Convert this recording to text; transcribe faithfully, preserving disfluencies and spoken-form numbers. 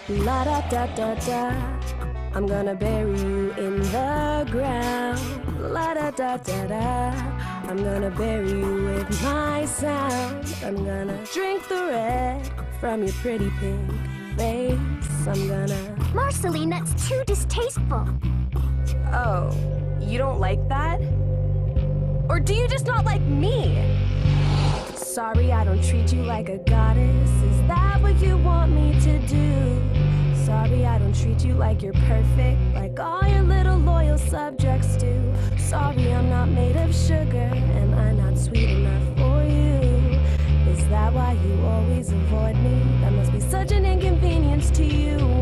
La da da da da. I'm gonna bury you in the ground. La da da da da. I'm gonna bury you with my sound. I'm gonna drink the red from your pretty pink face. I'm gonna... Marceline, that's too distasteful. Oh, you don't like that? Or do you just not like me? Sorry, I don't treat you like a goddess. Is that what you want me to do? Sorry, I don't treat you like you're perfect, like all your little loyal subjects do. Sorry, I'm not made of sugar. Am I not sweet enough for you? Is that why you always avoid me? That must be such an inconvenience to you.